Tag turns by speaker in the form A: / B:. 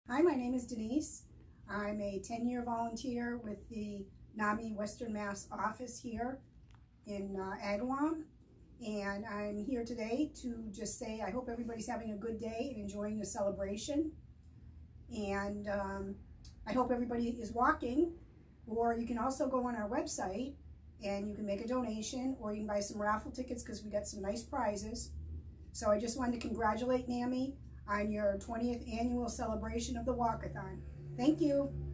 A: Hi, my name is Denise. I'm a 10-year volunteer with the NAMI Western Mass office here in Agawam, and I'm here today to just say I hope everybody's having a good day and enjoying the celebration, and I hope everybody is walking, or you can also go on our website and you can make a donation, or you can buy some raffle tickets because we got some nice prizes. So I just wanted to congratulate NAMI on your 20th annual celebration of the walkathon. Thank you.